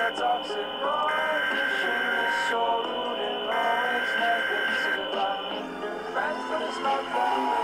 toxic pollution is so rude and always negative. I need new friends, but it's not that